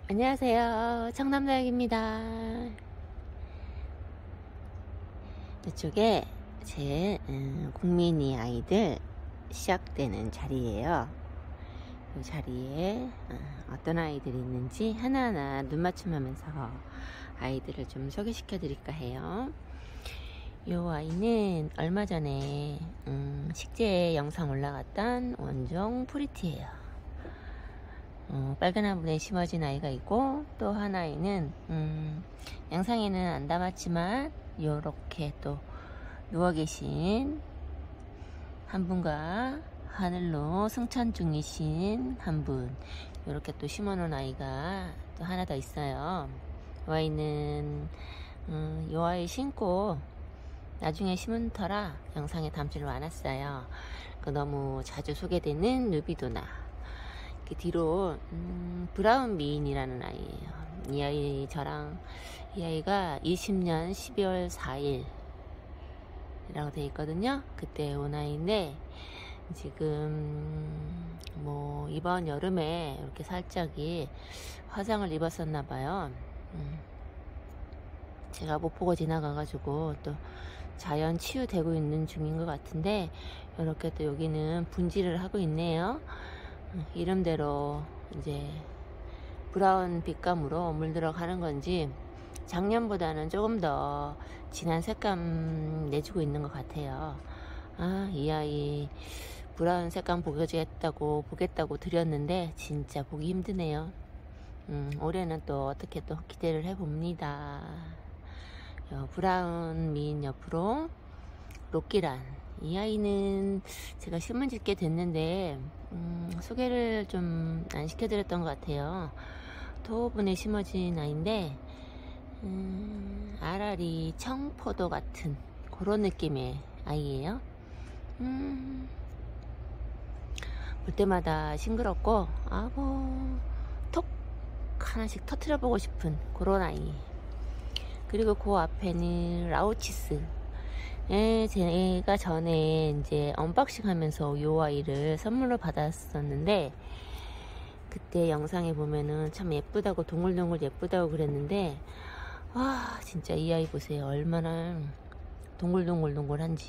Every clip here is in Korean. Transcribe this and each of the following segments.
안녕하세요. 청남다육입니다. 이쪽에 제 국민이 아이들 시작되는 자리예요. 이 자리에 어떤 아이들이 있는지 하나하나 눈 맞춤하면서 아이들을 좀 소개시켜 드릴까 해요. 이 아이는 얼마 전에 식재 영상 올라갔던 원종 프리티예요. 빨간 화분에 심어진 아이가 있고, 또 하나에는 영상에는 안 담았지만 요렇게 또 누워 계신 한 분과 하늘로 승천 중이신 한 분, 요렇게 또 심어 놓은 아이가 또 하나 더 있어요. 이 아이는 이 아이 심고 나중에 심은 터라 영상에 담지를 않았어요. 너무 자주 소개되는 누비도나. 그 뒤로 브라운 미인이라는 아이예요. 이 아이 이 아이가 20년 12월 4일 이라고 되어 있거든요. 그때 온 아이인데, 지금 뭐 이번 여름에 이렇게 살짝이 화상을 입었었나 봐요. 제가 못 보고 지나가가지고 또 자연 치유되고 있는 중인 것 같은데, 이렇게 또 여기는 분질을 하고 있네요. 이름대로 이제 브라운 빛감으로 물들어 가는 건지 작년보다는 조금 더 진한 색감 내주고 있는 것 같아요. 이 아이 브라운 색감 보겠다고 드렸는데 진짜 보기 힘드네요. 올해는 또 어떻게 또 기대를 해봅니다. 브라운 미인 옆으로 로끼란, 이 아이는 제가 신문 짓게 됐는데 소개를 좀 안 시켜드렸던 것 같아요. 토분에 심어진 아이인데 아라리 청포도 같은 그런 느낌의 아이예요. 볼 때마다 싱그럽고 톡 하나씩 터트려 보고 싶은 그런 아이. 그리고 그 앞에는 라우치스. 제가 전에 이제 언박싱 하면서 요 아이를 선물로 받았었는데, 그때 영상에 보면은 참 예쁘다고, 동글동글 예쁘다고 그랬는데, 와, 진짜 이 아이 보세요. 얼마나 동글동글동글한지.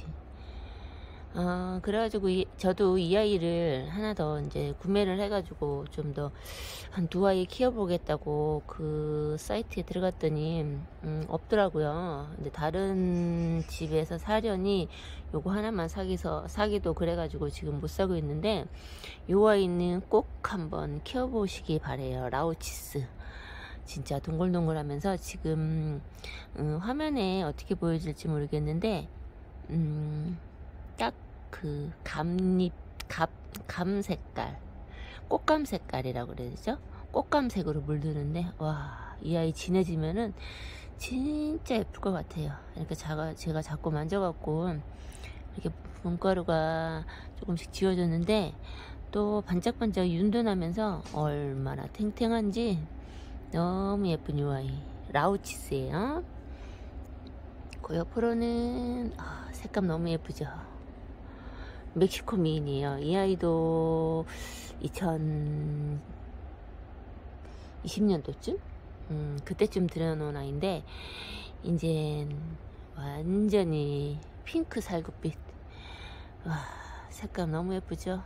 그래가지고 저도 이 아이를 하나 더 이제 구매를 해가지고 좀 더 한 두 아이 키워보겠다고 그 사이트에 들어갔더니 없더라고요. 근데 다른 집에서 사려니 요거 하나만 사기도 그래가지고 지금 못 사고 있는데, 요 아이는 꼭 한번 키워보시기 바래요. 라우치스. 진짜 동글동글하면서 지금 화면에 어떻게 보여질지 모르겠는데 딱 그 감 색깔, 꽃감 색깔이라고 그래야 되죠? 꽃감색으로 물드는데, 와, 이 아이 진해지면은 진짜 예쁠 것 같아요. 이렇게 제가 자꾸 만져갖고 이렇게 분가루가 조금씩 지워졌는데 또 반짝반짝 윤도나면서 얼마나 탱탱한지 너무 예쁜 이 아이 라우치스예요. 그 옆으로는 색감 너무 예쁘죠. 멕시코 미인이에요. 이 아이도 2020년도쯤 그때쯤 들여놓은 아이인데, 이제 완전히 핑크 살구빛. 와, 색감 너무 예쁘죠.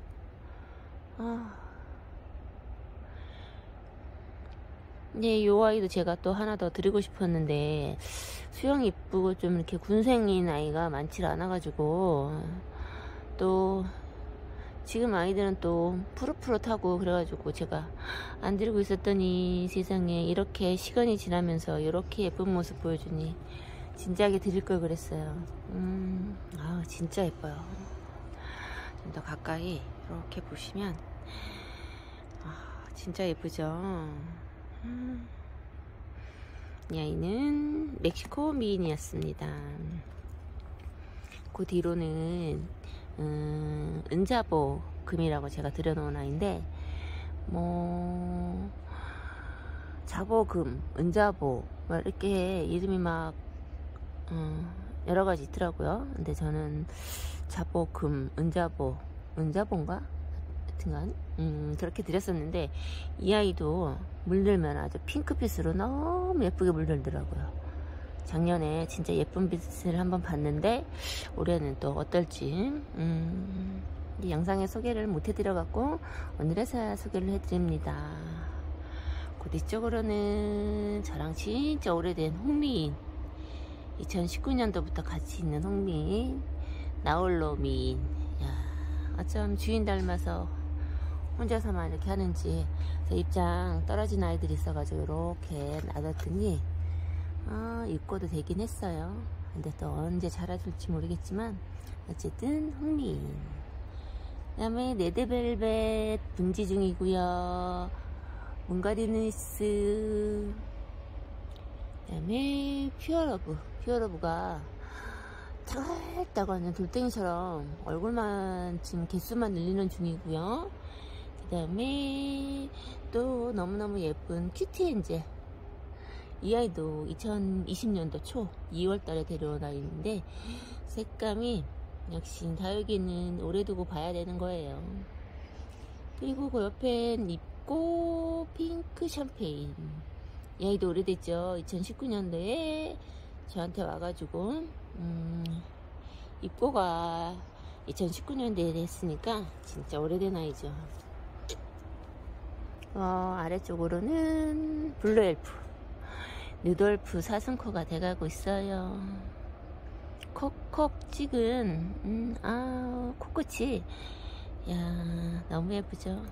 네, 요 아이도 제가 또 하나 더 드리고 싶었는데, 수영 이쁘고 좀 이렇게 군생인 아이가 많지 않아가지고, 또 지금 아이들은 또 푸릇푸릇하고 그래가지고 제가 안 드리고 있었더니, 세상에 이렇게 시간이 지나면서 이렇게 예쁜 모습 보여주니 진작에 드릴 걸 그랬어요. 진짜 예뻐요. 좀 더 가까이 이렇게 보시면 진짜 예쁘죠. 이 아이는 멕시코 미인이었습니다. 그 뒤로는 은자보 금이라고 제가 들여놓은 아이인데, 뭐 자보금, 은자보 이렇게 이름이 막 여러가지 있더라고요. 근데 저는 자보금, 은자보인가? 하여튼간 그렇게 드렸었는데 이 아이도 물들면 아주 핑크빛으로 너무 예쁘게 물들더라고요. 작년에 진짜 예쁜 빛을 한번 봤는데 올해는 또 어떨지 이 영상에 소개를 못 해드려 갖고 오늘에서야 소개를 해드립니다. 그 뒤쪽으로는 저랑 진짜 오래된 홍미인, 2019년도부터 같이 있는 홍미인, 나홀로 미인. 야, 어쩜 주인 닮아서 혼자서만 이렇게 하는지. 입장 떨어진 아이들이 있어가지고 이렇게 놔뒀더니 입고도 되긴 했어요. 근데 또 언제 자라줄지 모르겠지만 어쨌든 홍미인. 그 다음에 레드벨벳 분지 중이고요. 문가리누이스. 그 다음에 퓨어러브. 퓨어러브가 따글따글하는 돌덩이처럼 얼굴만 지금 개수만 늘리는 중이고요. 그 다음에 또 너무너무 예쁜 큐티 엔젤. 이 아이도 2020년도 초 2월달에 데려온 아이인데 색감이 역시 다육이는 오래 두고 봐야 되는 거예요. 그리고 그 옆엔 입고 핑크 샴페인. 이 아이도 오래됐죠. 2019년도에 저한테 와가지고 입고가 2019년도에 됐으니까 진짜 오래된 아이죠. 아래쪽으로는 블루엘프 누돌프 사슴코가 돼가고 있어요. 콕콕 찍은 코끝이 야 너무 예쁘죠.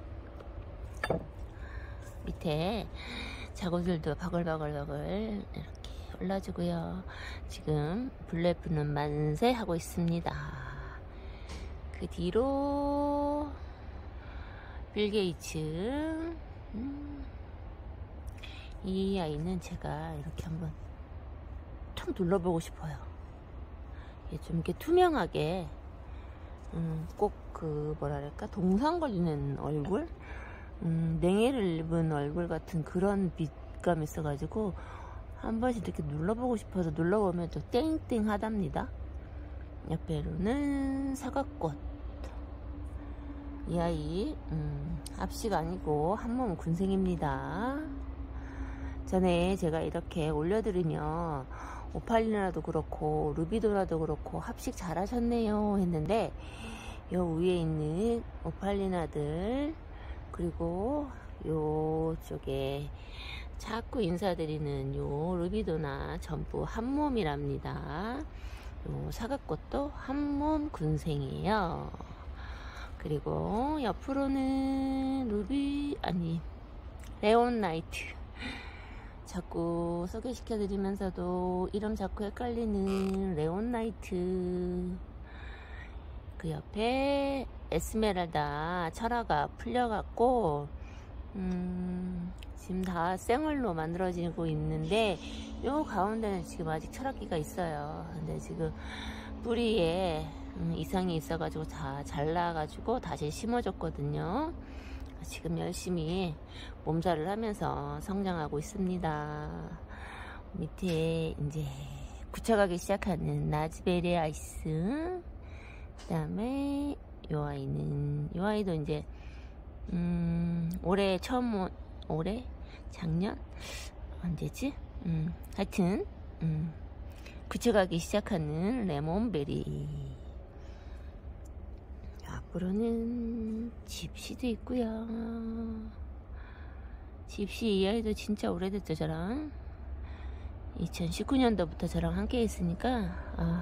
밑에 자구들도 바글바글바글 이렇게 올라주고요. 지금 블루엘프는 만세 하고 있습니다. 그 뒤로 빌 게이츠. 이 아이는 제가 이렇게 한번 툭 눌러보고 싶어요. 좀 이렇게 투명하게 꼭 그 뭐랄까 동상 걸리는 얼굴, 냉해를 입은 얼굴 같은 그런 빛감이 있어가지고 한 번씩 이렇게 눌러보고 싶어서 눌러보면 또 땡땡하답니다. 옆에로는 사과꽃. 이 아이 합식 아니고 한몸 군생입니다. 전에 제가 이렇게 올려드리면 오팔리나도 그렇고 루비도라도 그렇고 합식 잘하셨네요 했는데 요 위에 있는 오팔리나들 그리고 요 쪽에 자꾸 인사드리는 요 루비도나 전부 한몸이랍니다. 요 사과꽃도 한몸 군생이에요. 그리고 옆으로는 레온나이트. 자꾸 소개시켜 드리면서도 이름 자꾸 헷갈리는 레온나이트. 그 옆에 에스메랄다 철화가 풀려갖고 지금 다 생얼로 만들어지고 있는데 요 가운데는 지금 아직 철학기가 있어요. 근데 지금 뿌리에 이상이 있어가지고 다 잘라가지고 다시 심어줬거든요. 지금 열심히 몸살을 하면서 성장하고 있습니다. 밑에 이제 굳혀가기 시작하는 라즈베리 아이스. 그 다음에 요 아이도 이제 올해 올해? 작년? 언제지? 하여튼 굳혀가기 시작하는 레몬베리. 앞으로는 집시도 있고요. 집시 이 아이도 진짜 오래됐죠. 저랑 2019년도부터 저랑 함께 있으니까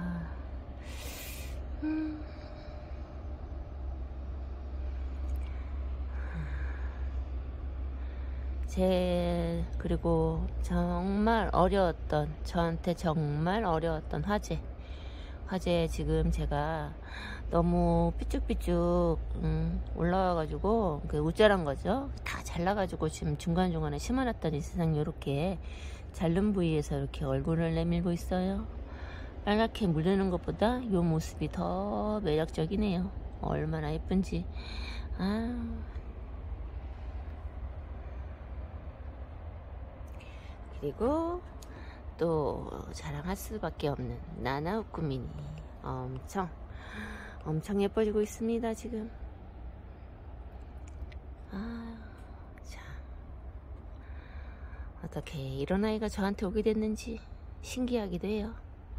그리고 정말 저한테 정말 어려웠던 화재 지금 제가 너무 삐쭉삐쭉 올라와가지고 우짜란 거죠. 다 잘라가지고 지금 중간중간에 심어놨더니 세상 요렇게 자른 부위에서 이렇게 얼굴을 내밀고 있어요. 빨갛게 물드는 것보다 요 모습이 더 매력적이네요. 얼마나 예쁜지. 그리고 또 자랑할 수밖에 없는 나나우쿠미니. 엄청 예뻐지고 있습니다. 지금 아, 참. 어떻게 이런 아이가 저한테 오게 됐는지 신기하기도 해요.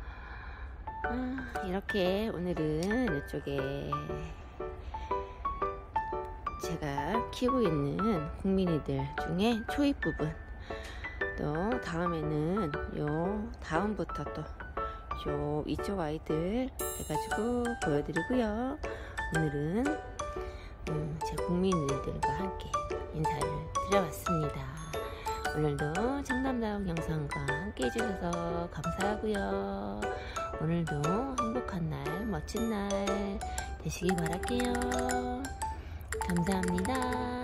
이렇게 오늘은 이쪽에 제가 키우고 있는 국민이들 중에 초입 부분, 또 다음에는 요 다음부터 또 요 이쪽 아이들 해가지고 보여드리고요. 오늘은 제 국민이들과 함께 인사를 드려봤습니다. 오늘도 청담다육 영상과 함께 해주셔서 감사하고요. 오늘도 행복한 날, 멋진 날 되시길 바랄게요. 감사합니다.